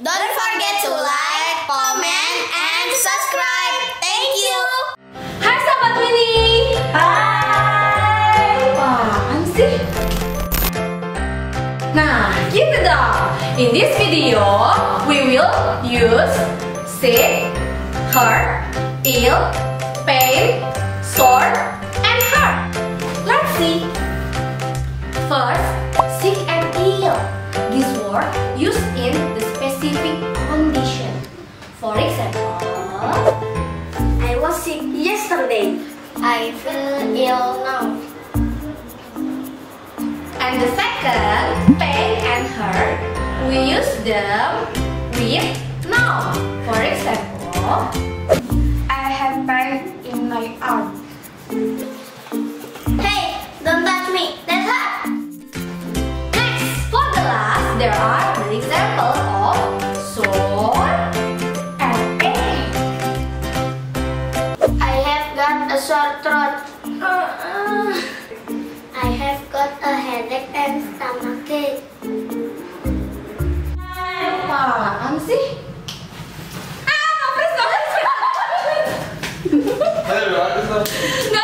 Don't forget to like, comment, and subscribe. Thank you. Hai Sobat Winnie. Hai. Apaan sih? Nah, gitu dong. In this video, we will use sick, hurt, ill, pain, sore, and hurt. Let's see. First, sick and ill. This word used in the specific condition. For example, I was sick yesterday. I feel ill now. and the second, pain and hurt, we use them with noun. For example, I have pain in my arm. Hey, don't touch me. That's hurt. next, for the last, there are the examples of sore and pain. I have got a sore throat. I have got a headache and stomachache. Apaan sih? Apa sih? Ayo, ada